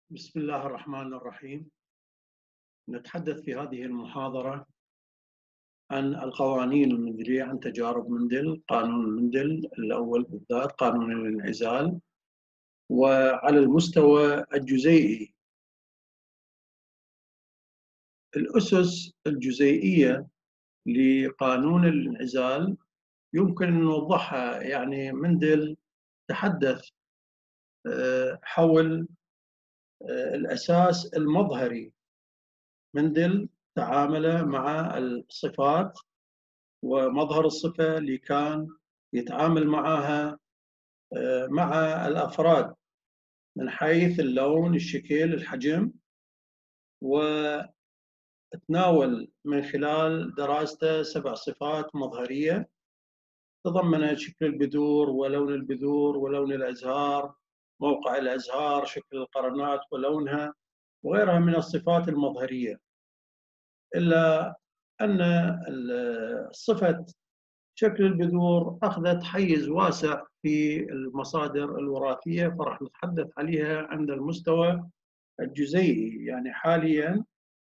بسم الله الرحمن الرحيم. نتحدث في هذه المحاضرة عن القوانين المندلية، عن تجارب مندل، قانون مندل الأول بالذات قانون الانعزال، وعلى المستوى الجزيئي الأسس الجزيئية لقانون الانعزال يمكن أن نوضحها. يعني مندل تحدث حول الأساس المظهري. مندل تعامل مع الصفات ومظهر الصفة اللي كان يتعامل معها مع الأفراد من حيث اللون، الشكل، الحجم، وتناول من خلال دراسته 7 صفات مظهرية تضمنت شكل البذور ولون البذور ولون الأزهار، موقع الأزهار، شكل القرنات ولونها، وغيرها من الصفات المظهرية. إلا أن صفة شكل البذور أخذت حيز واسع في المصادر الوراثية، فراح نتحدث عليها عند المستوى الجزيئي. يعني حاليا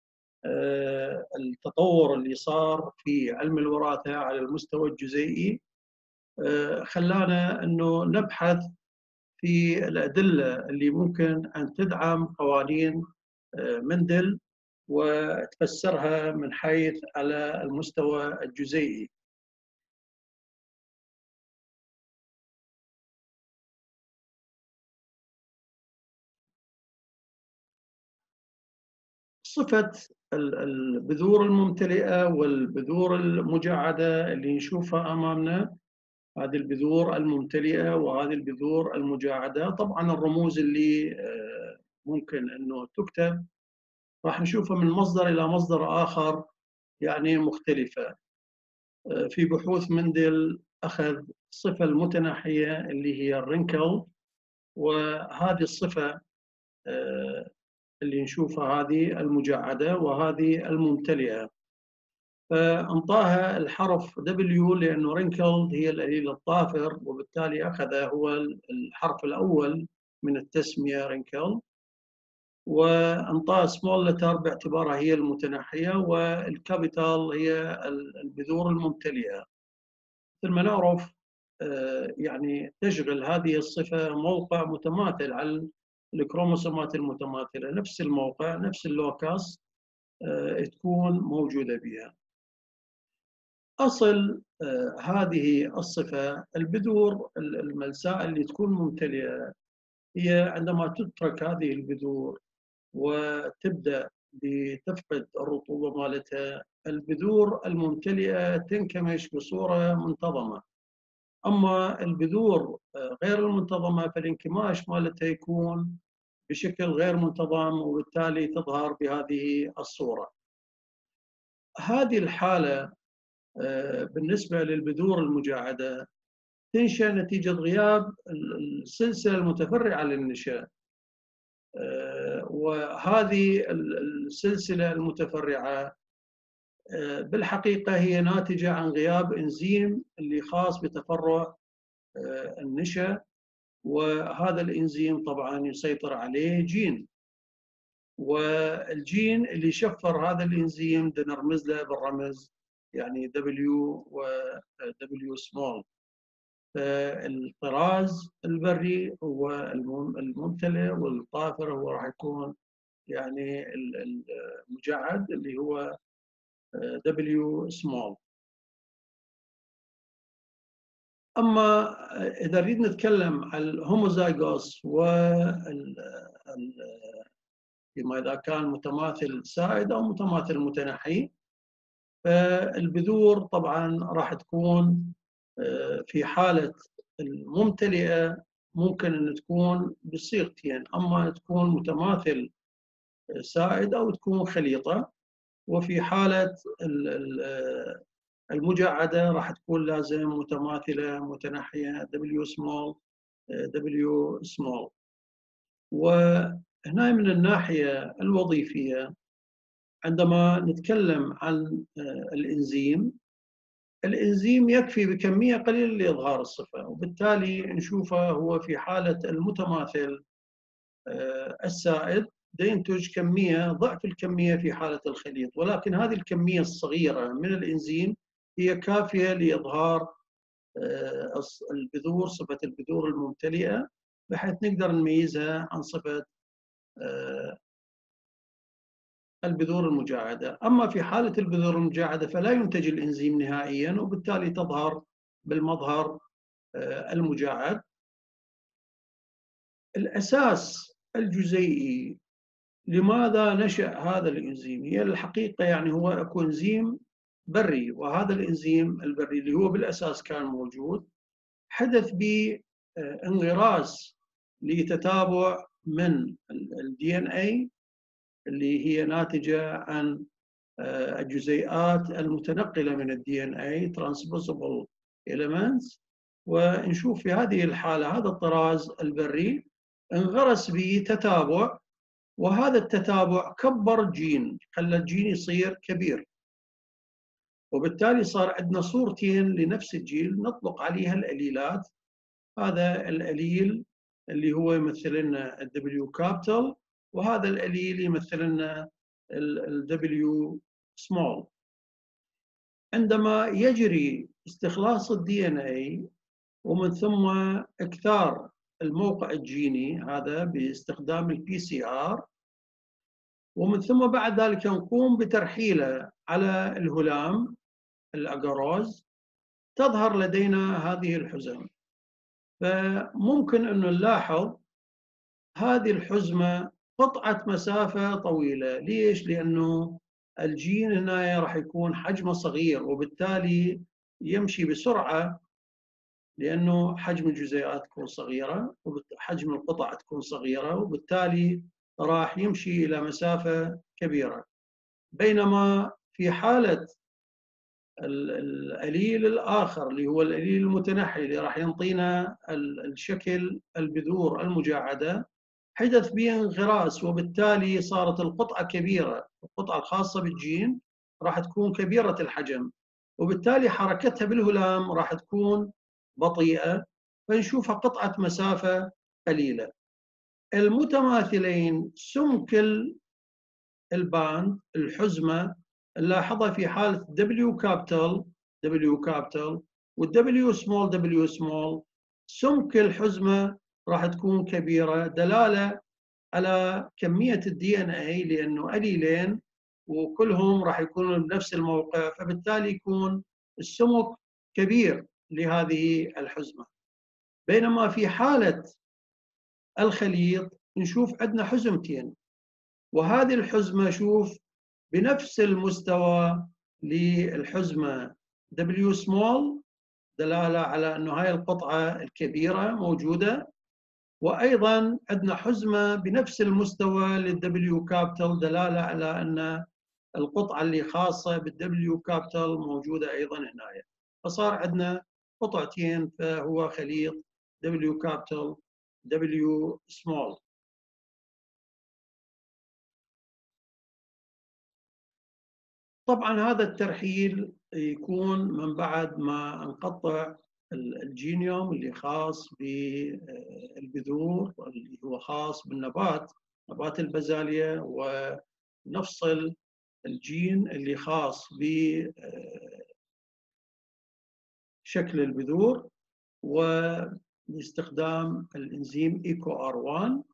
التطور اللي صار في علم الوراثة على المستوى الجزيئي خلانا أنه نبحث في الأدلة اللي ممكن أن تدعم قوانين مندل وتفسرها من حيث على المستوى الجزيئي. صفة البذور الممتلئة والبذور المجعدة اللي نشوفها أمامنا، هذه البذور الممتلئة وهذه البذور المجعدة، طبعا الرموز اللي ممكن أنه تكتب راح نشوفها من مصدر إلى مصدر آخر يعني مختلفة. في بحوث مندل أخذ الصفة المتناحية اللي هي الرينكل، وهذه الصفة اللي نشوفها هذه المجعدة وهذه الممتلئة، فانطاها الحرف W لأنه رينكلد هي القليل الطافر، وبالتالي أخذ هو الحرف الأول من التسمية رينكلد، وانطاها سمول لتر باعتبارها هي المتنحية، والكابيتال هي البذور الممتلئة. مثل ما نعرف يعني تشغل هذه الصفة موقع متماثل على الكروموسومات المتماثلة، نفس الموقع نفس اللوكاس تكون موجودة بها. أصل هذه الصفة البذور الملساء اللي تكون ممتلئة هي عندما تترك هذه البذور وتبدأ بتفقد الرطوبة مالتها، البذور الممتلئة تنكمش بصورة منتظمة. أما البذور غير المنتظمة فالانكماش مالتها يكون بشكل غير منتظم، وبالتالي تظهر بهذه الصورة. هذه الحالة بالنسبة للبذور المجعدة تنشأ نتيجة غياب السلسلة المتفرعة للنشاء، وهذه السلسلة المتفرعة بالحقيقة هي ناتجة عن غياب إنزيم اللي خاص بتفرع النشاء، وهذا الإنزيم طبعا يسيطر عليه جين، والجين اللي شفر هذا الإنزيم نرمز له بالرمز يعني W و W small. فالطراز البري هو الممتلئ، والطافر هو راح يكون يعني المجعد اللي هو W small. أما إذا نريد نتكلم عن الهوموزايغوس فيما إذا كان متماثل سائد أو متماثل متنحي، فالبذور طبعا راح تكون في حالة الممتلئة ممكن أن تكون بصيغتين، أما تكون متماثل سائد أو تكون خليطة، وفي حالة المجعدة راح تكون لازم متماثلة متنحية W small W small. وهنا من الناحية الوظيفية عندما نتكلم عن الإنزيم يكفي بكمية قليلة لإظهار الصفة، وبالتالي نشوفه هو في حالة المتماثل السائد ينتج كمية ضعف الكمية في حالة الخليط، ولكن هذه الكمية الصغيرة من الإنزيم هي كافية لإظهار البذور، صفة البذور الممتلئة، بحيث نقدر نميزها عن صفة البذور المجعدة. أما في حالة البذور المجعدة فلا ينتج الإنزيم نهائياً، وبالتالي تظهر بالمظهر المجعد. الأساس الجزيئي لماذا نشأ هذا الإنزيم؟ هي الحقيقة يعني هو أكو إنزيم بري، وهذا الإنزيم البري اللي هو بالأساس كان موجود حدث به انغراس لتتابع من الدي ان اي اللي هي ناتجة عن الجزيئات المتنقلة من الدي ان اي transposable elements. ونشوف في هذه الحالة هذا الطراز البري انغرس به تتابع، وهذا التتابع كبر الجين، خلى الجين يصير كبير، وبالتالي صار عندنا صورتين لنفس الجيل نطلق عليها الأليلات. هذا الأليل اللي هو يمثل لنا الدبليو كابيتال، وهذا الأليل يمثل لنا الدبليو سمول. عندما يجري استخلاص الدي ان اي ومن ثم اكثار الموقع الجيني هذا باستخدام البي سي ار، ومن ثم بعد ذلك نقوم بترحيله على الهلام الأجاروز، تظهر لدينا هذه الحزم. فممكن أن نلاحظ هذه الحزمة قطعة مسافة طويلة. ليش؟ لأنه الجين هنا راح يكون حجمه صغير، وبالتالي يمشي بسرعة، لأنه حجم الجزيئات تكون صغيرة وحجم القطع تكون صغيرة، وبالتالي راح يمشي إلى مسافة كبيرة. بينما في حالة الأليل الآخر اللي هو الأليل المتنحي اللي راح ينطينا الشكل البذور المجعدة، حدث به انغراس، وبالتالي صارت القطعة كبيرة. القطعة الخاصة بالجين راح تكون كبيرة الحجم، وبالتالي حركتها بالهلام راح تكون بطيئة، فنشوفها قطعة مسافة قليلة. المتماثلين سمك الباند الحزمة نلاحظها في حالة W capital والW small سمك الحزمة راح تكون كبيرة، دلالة على كمية الدي ان اي، لأنه أليلين وكلهم راح يكونوا بنفس الموقع، فبالتالي يكون السمك كبير لهذه الحزمة. بينما في حالة الخليط نشوف عندنا حزمتين، وهذه الحزمة شوف بنفس المستوى للحزمة W small، دلالة على أنه هاي القطعة الكبيرة موجودة، وأيضا عندنا حزمة بنفس المستوى للW capital، دلالة على أن القطعة اللي خاصة بالW capital موجودة أيضا هنا. فصار عندنا قطعتين، فهو خليط W capital W small. طبعا هذا الترحيل يكون من بعد ما نقطع الجينيوم اللي خاص بالبذور، اللي هو خاص بالنبات، نبات البازاليا، ونفصل الجين اللي خاص بشكل البذور، وباستخدام الانزيم ايكو ار 1،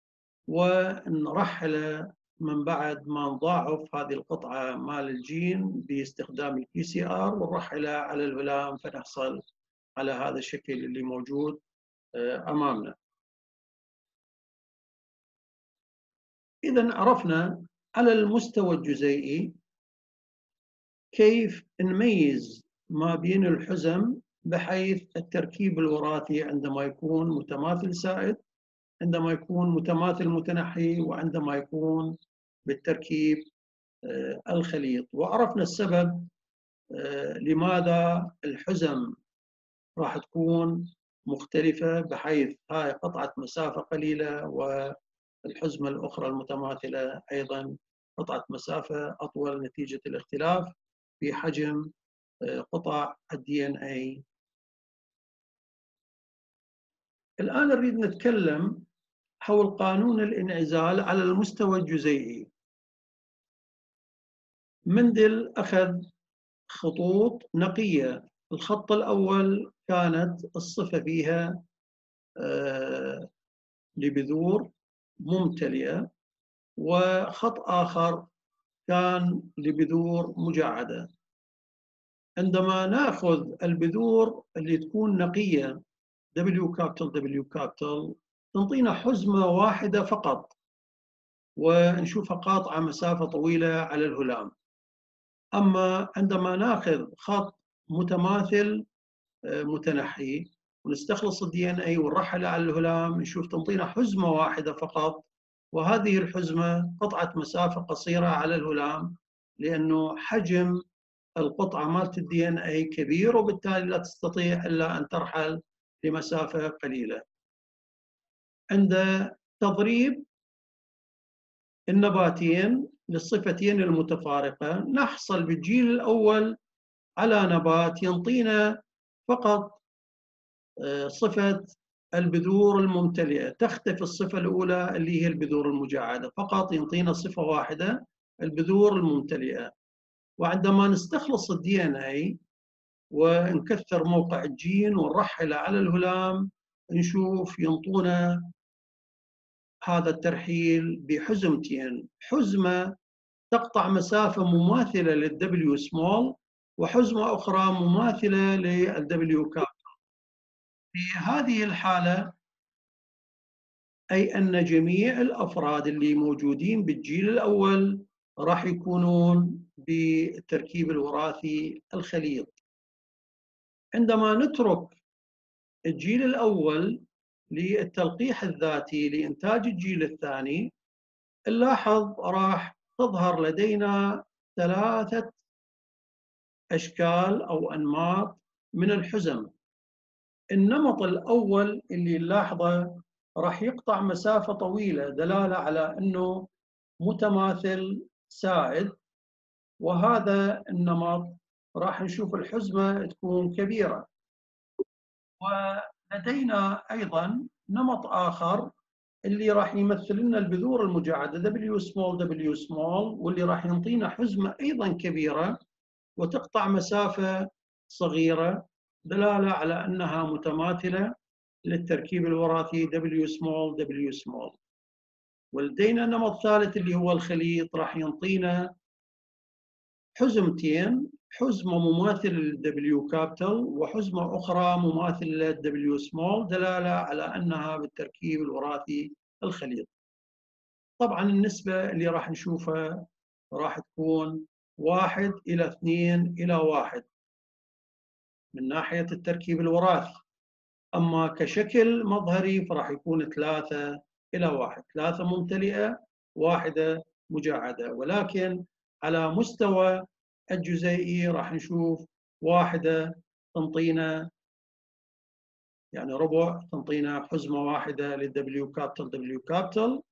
ونرحله من بعد ما نضاعف هذه القطعة مال الجين باستخدام البي سي ار، ونرحله على الهلام، فنحصل على هذا الشكل اللي موجود أمامنا. إذا عرفنا على المستوى الجزيئي كيف نميز ما بين الحزم، بحيث التركيب الوراثي عندما يكون متماثل سائد، عندما يكون متماثل متنحي، وعندما يكون بالتركيب الخليط. وعرفنا السبب لماذا الحزم راح تكون مختلفة، بحيث هاي قطعة مسافة قليلة، والحزمة الأخرى المتماثلة أيضا قطعة مسافة أطول، نتيجة الاختلاف في حجم قطع الدي ان اي. الآن نريد نتكلم حول قانون الانعزال على المستوى الجزيئي. مندل أخذ خطوط نقية. الخط الأول كانت الصفة فيها لبذور ممتلئة، وخط آخر كان لبذور مجعدة. عندما نأخذ البذور اللي تكون نقية W capital W capital تنطينا حزمة واحدة فقط، ونشوفها قاطعة مسافة طويلة على الهلام. أما عندما ناخذ خط متماثل متنحي ونستخلص الدي ان اي ونرحله على الهلام، نشوف تنطينا حزمة واحدة فقط، وهذه الحزمة قطعة مسافة قصيرة على الهلام، لأنه حجم القطعة مالت الدي ان اي كبير، وبالتالي لا تستطيع إلا أن ترحل لمسافة قليلة. عند تضريب النباتين للصفتين المتفارقة نحصل بالجيل الأول على نبات ينطينا فقط صفة البذور الممتلئة، تختفي الصفة الأولى اللي هي البذور المجعدة، فقط ينطينا صفة واحدة البذور الممتلئة. وعندما نستخلص الدي ان اي ونكثر موقع الجين ونرحله على الهلام، نشوف ينطونا هذا الترحيل بحزمتين، حزمة تقطع مسافة مماثلة للدبليو سمول، وحزمة أخرى مماثلة للدبليو كاب. في هذه الحالة أي أن جميع الأفراد اللي موجودين بالجيل الأول راح يكونون بالتركيب الوراثي الخليط. عندما نترك الجيل الأول للتلقيح الذاتي لإنتاج الجيل الثاني، نلاحظ راح تظهر لدينا 3 أشكال أو أنماط من الحزم. النمط الأول اللي نلاحظه راح يقطع مسافة طويلة، دلالة على أنه متماثل سائد، وهذا النمط راح نشوف الحزمة تكون كبيرة. ولدينا أيضا نمط آخر اللي راح يمثل لنا البذور المجعدة W small W small، واللي راح ينطينا حزمة أيضا كبيرة وتقطع مسافة صغيرة، دلالة على أنها متماثلة للتركيب الوراثي W small W small. ولدينا نمط ثالث اللي هو الخليط، راح ينطينا حزمتين، حزمة مماثلة للW capital وحزمة أخرى مماثلة للW small، دلالة على أنها بالتركيب الوراثي الخليط. طبعا النسبة اللي راح نشوفها راح تكون 1:2:1 من ناحية التركيب الوراثي. أما كشكل مظهري فراح يكون 3:1، 3 ممتلئة 1 مجعدة. ولكن على مستوى الجزيئي راح نشوف 1 تنطينا يعني ربع، تنطينا حزمة واحدة للدبليو كابيتال دبليو كابيتال،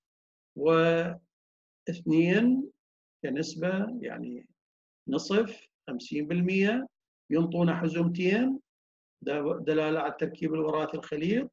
واثنين كنسبة يعني نصف 50% ينطونا حزمتين، دلالة على التركيب الوراثي الخليط،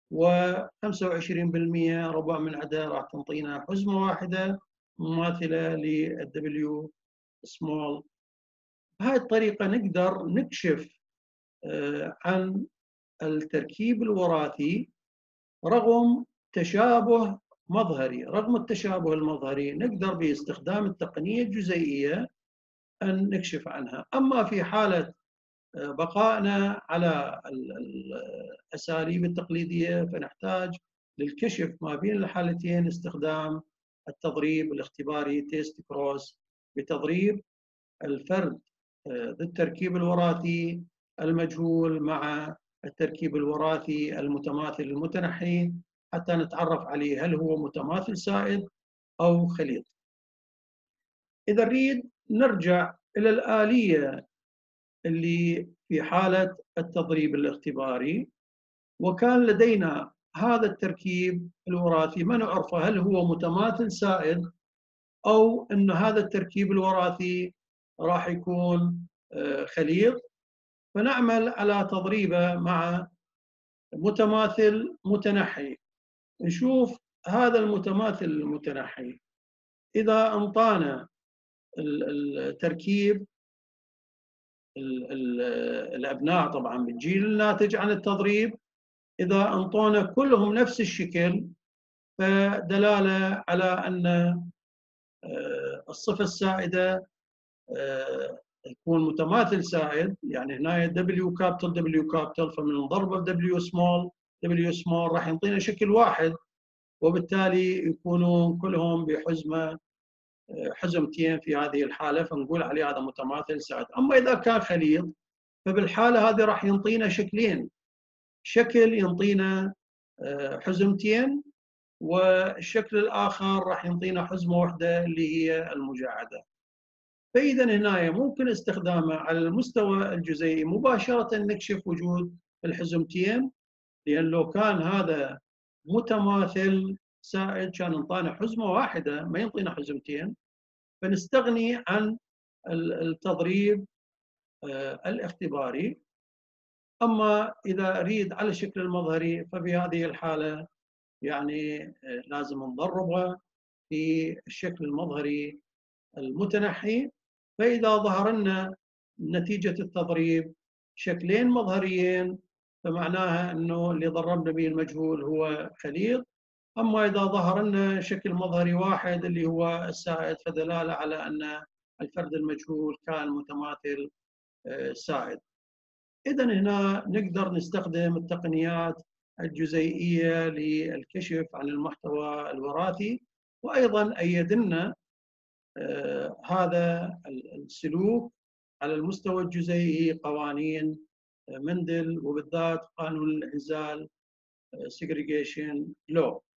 و25% ربع من عدد راح تنطينا حزمة واحدة مماثلة للدبليو سمول. بهذه الطريقة نقدر نكشف عن التركيب الوراثي رغم تشابه مظهري. رغم التشابه المظهري نقدر باستخدام التقنية الجزيئية أن نكشف عنها. أما في حالة بقائنا على الأساليب التقليدية فنحتاج للكشف ما بين الحالتين استخدام التضريب الاختباري تيست كروس، بتضريب الفرد ذي التركيب الوراثي المجهول مع التركيب الوراثي المتماثل المتنحي، حتى نتعرف عليه هل هو متماثل سائد أو خليط. إذا نريد نرجع إلى الآلية اللي في حالة التضريب الاختباري، وكان لدينا هذا التركيب الوراثي ما نعرفه هل هو متماثل سائد أو أن هذا التركيب الوراثي راح يكون خليط، فنعمل على تضريبه مع متماثل متنحي. نشوف هذا المتماثل المتنحي إذا أنطانا التركيب الأبناء طبعا بالجيل الناتج عن التضريب، إذا أنطونا كلهم نفس الشكل، فدلالة على أن الصفة السائدة يكون متماثل سائد. يعني هنا W كابيتال W كابيتال، فمن ضربة W سمول W سمول راح يعطينا شكل واحد، وبالتالي يكونون كلهم بحزمة حزمتين في هذه الحالة، فنقول عليه هذا متماثل سائد. أما إذا كان خليط فبالحالة هذه راح ينطينا شكلين، شكل ينطينا حزمتين، والشكل الآخر راح ينطينا حزمة واحدة اللي هي المجعدة. فإذا هنا ممكن استخدامه على المستوى الجزيئي مباشرة نكشف وجود الحزمتين، لأن لو كان هذا متماثل سائد كان انطانا حزمة واحدة ما ينطينا حزمتين، فنستغني عن التضريب الاختباري. أما إذا أريد على الشكل المظهري ففي هذه الحالة يعني لازم نضربه في الشكل المظهري المتنحي. فإذا ظهر لنا نتيجة التضريب شكلين مظهريين فمعناها أنه اللي ضربنا به المجهول هو خليط. أما إذا ظهر لنا شكل مظهري واحد اللي هو السائد فدلالة على أن الفرد المجهول كان متماثل سائد. إذا هنا نقدر نستخدم التقنيات الجزيئية للكشف عن المحتوى الوراثي، وأيضا أيد لنا هذا السلوك على المستوى الجزيئي قوانين مندل، وبالذات قانون الانعزال segregation law.